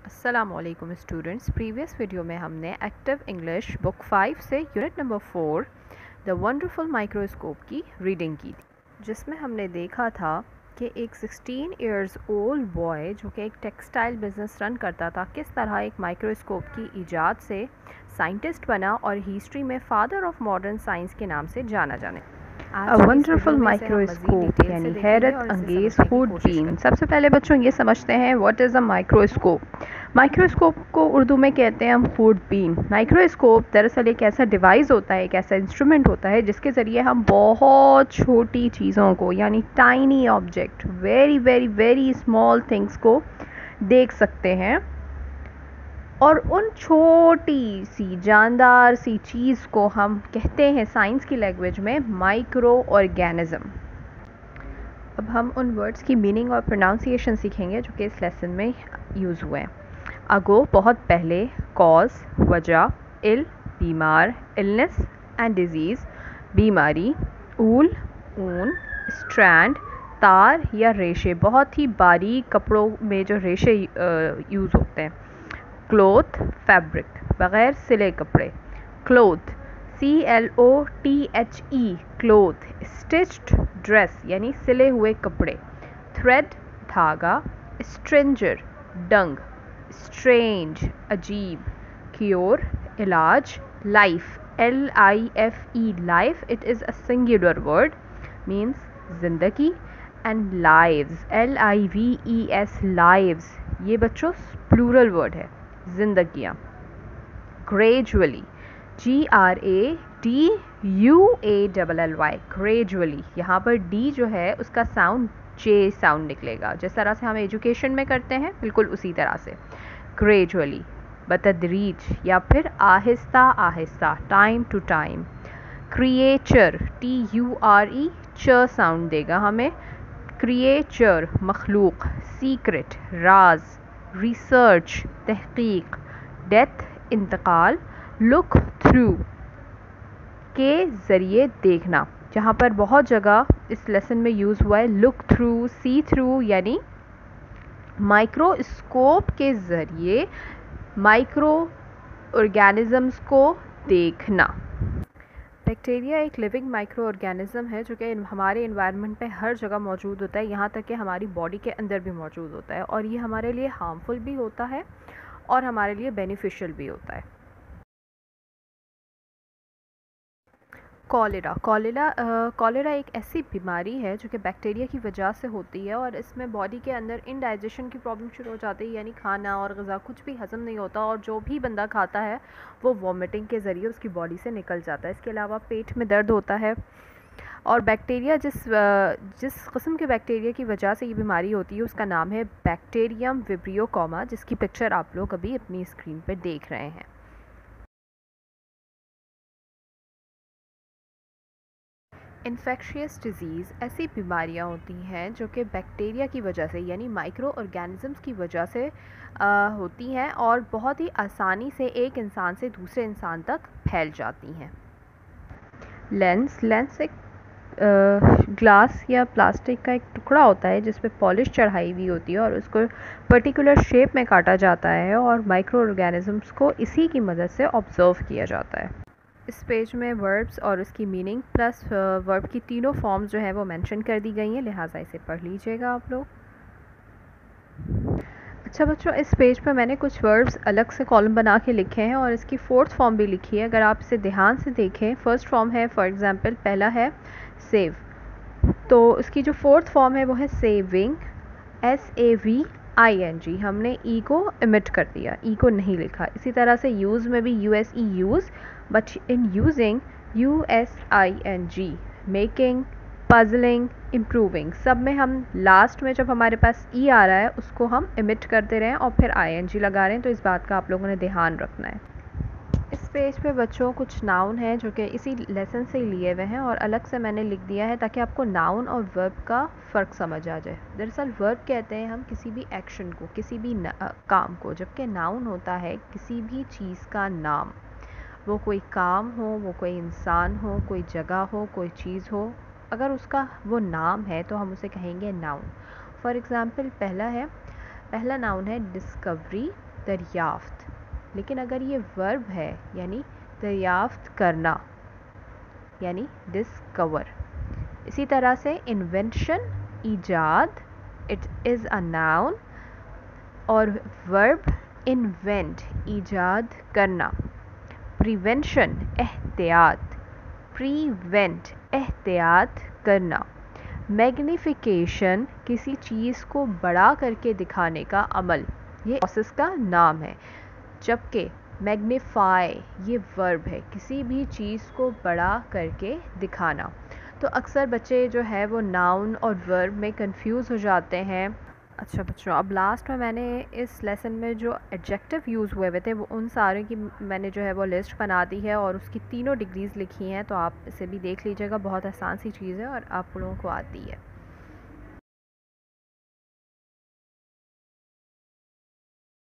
अस्सलामुअलैकुम students. Previous video में हमने एक्टिव इंग्लिश बुक 5 से unit number 4 the wonderful microscope की रीडिंग की थी, जिसमें हमने देखा था कि एक 16 इयर्स ओल्ड बॉय जो कि एक टेक्सटाइल बिज़नेस रन करता था, किस तरह एक माइक्रोस्कोप की ईजाद से साइंटिस्ट बना और हिस्ट्री में फादर ऑफ मॉडर्न साइंस के नाम से जाना जाने। अ वंडरफुल माइक्रोस्कोप यानी हैरत अंगेज फूड बीन। सबसे पहले बच्चों ये समझते हैं what is a microscope. Microscope को उर्दू में कहते हैं हम फूड बीन। माइक्रोस्कोप दरअसल एक ऐसा डिवाइस होता है, एक ऐसा इंस्ट्रूमेंट होता है जिसके ज़रिए हम बहुत छोटी चीज़ों को यानी tiny object, very very very small things को देख सकते हैं और उन छोटी सी जानदार सी चीज़ को हम कहते हैं साइंस की लैंग्वेज में माइक्रो ऑर्गेनिज्म। अब हम उन वर्ड्स की मीनिंग और प्रोनाउंसिएशन सीखेंगे जो कि इस लेसन में यूज़ हुए हैं। अगो बहुत पहले, कॉज वजह, इल बीमार, इलनेस एंड डिजीज़ बीमारी, ऊल ऊन, स्ट्रैंड तार या रेशे, बहुत ही बारीक कपड़ों में जो रेशे यूज़ होते हैं। क्लोथ फैब्रिक, बग़ैर सिले कपड़े। Cloth CLOTHE cloth. Stitched dress यानी सिले हुए कपड़े। थ्रेड धागा। स्ट्रेंजर डंग। स्ट्रेंज अजीब। क्योर इलाज। Life LIFE life, it is a singular word, means जिंदगी। एंड लाइव्स LIVES लाइव्स, ये बच्चों प्लूरल वर्ड है, जिंदगियाँ। ग्रेजुअली GRADUALLY ग्रेजुअली, यहाँ पर डी जो है उसका साउंड जे साउंड निकलेगा, जिस तरह से हम एजुकेशन में करते हैं बिल्कुल उसी तरह से। ग्रेजुअली, बतदरीज या फिर आहिस्ता आहिस्ता, time to time. Creature TURE च साउंड देगा हमें। क्रिएचर मखलूक। सीक्रेट राज। रिसर्च तहकीक। डेथ इंतकाल। लुक थ्रू के ज़रिए देखना, जहाँ पर बहुत जगह इस लेसन में यूज़ हुआ है लुक थ्रू, सी थ्रू, यानी माइक्रोस्कोप के ज़रिए माइक्रो ऑर्गेनिजम्स को देखना। बैक्टीरिया एक लिविंग माइक्रो ऑर्गेनिज्म है जो कि हमारे इन्वायरमेंट में हर जगह मौजूद होता है, यहाँ तक कि हमारी बॉडी के अंदर भी मौजूद होता है, और ये हमारे लिए हार्मफुल भी होता है और हमारे लिए बेनिफिशियल भी होता है। कॉलेरा एक ऐसी बीमारी है जो कि बैक्टीरिया की वजह से होती है, और इसमें बॉडी के अंदर इनडाइजेशन की प्रॉब्लम शुरू हो जाती है, यानी खाना और ग़िज़ा कुछ भी हज़म नहीं होता, और जो भी बंदा खाता है वो वॉमिटिंग के ज़रिए उसकी बॉडी से निकल जाता है। इसके अलावा पेट में दर्द होता है। और बैक्टीरिया जिस किस्म के बैक्टीरिया की वजह से ये बीमारी होती है उसका नाम है बैक्टीरियम विब्रियो कॉमा, जिसकी पिक्चर आप लोग अभी अपनी स्क्रीन पर देख रहे हैं। इन्फेक्शियस डिजीज़ ऐसी बीमारियां होती हैं जो कि बैक्टीरिया की वजह से यानी माइक्रो ऑर्गेनिजम्स की वजह से होती हैं और बहुत ही आसानी से एक इंसान से दूसरे इंसान तक फैल जाती हैं। लेंस एक ग्लास या प्लास्टिक का एक टुकड़ा होता है जिस पे पॉलिश चढ़ाई हुई होती है और उसको पर्टिकुलर शेप में काटा जाता है और माइक्रो ऑर्गेनिजम्स को इसी की मदद से ऑब्ज़र्व किया जाता है। इस पेज में वर्ब्स और उसकी मीनिंग प्लस वर्ब की तीनों फॉर्म्स जो है वो मेंशन कर दी गई हैं, लिहाजा इसे पढ़ लीजिएगा आप लोग। अच्छा बच्चों, इस पेज पर मैंने कुछ वर्ब्स अलग से कॉलम बना के लिखे हैं और इसकी फोर्थ फॉर्म भी लिखी है। अगर आप इसे ध्यान से देखें, फर्स्ट फॉर्म है फॉर एग्ज़ाम्पल, पहला है सेव, तो इसकी जो फोर्थ फॉर्म है वो है सेविंग, SAVING। हमने ई को इमिट कर दिया, ई को नहीं लिखा। इसी तरह से यूज़ में भी USE use, but in using USING। Making, puzzling, improving, सब में हम लास्ट में जब हमारे पास ई आ रहा है उसको हम इमिट करते रहें और फिर ING लगा रहे हैं, तो इस बात का आप लोगों ने ध्यान रखना है। इस पेज पे बच्चों कुछ नाउन हैं जो कि इसी लेसन से लिए हुए हैं और अलग से मैंने लिख दिया है ताकि आपको नाउन और वर्ब का फ़र्क समझ आ जाए। दरअसल वर्ब कहते हैं हम किसी भी एक्शन को, किसी भी काम को, जबकि नाउन होता है किसी भी चीज़ का नाम। वो कोई काम हो, वो कोई इंसान हो, कोई जगह हो, कोई चीज़ हो, अगर उसका वो नाम है तो हम उसे कहेंगे नाउन। फॉर एग्ज़ाम्पल पहला नाउन है डिस्कवरी, दरियाफ्त। लेकिन अगर ये वर्ब है यानी दरियाफ्त करना यानी डिस्कवर। इसी तरह से इन्वेंशन ईजाद, इट इज़ अ नाउन, और वर्ब इन्वेंट ईजाद करना। प्रिवेंशन एहतियात, प्रीवेंट एहतियात करना। मैग्निफिकेशन किसी चीज़ को बड़ा करके दिखाने का अमल, ये प्रोसेस का नाम है। जबकि मैग्नीफाई ये वर्ब है, किसी भी चीज़ को बड़ा करके दिखाना। तो अक्सर बच्चे जो है वो नाउन और वर्ब में कंफ्यूज हो जाते हैं। अच्छा बच्चों, अब लास्ट में मैंने इस लेसन में जो एडजेक्टिव यूज़ हुए थे वो उन सारे की मैंने जो है वो लिस्ट बना दी है और उसकी तीनों डिग्रीज़ लिखी हैं, तो आप इसे भी देख लीजिएगा। बहुत आसान सी चीज़ है और आप लोगों को आती है।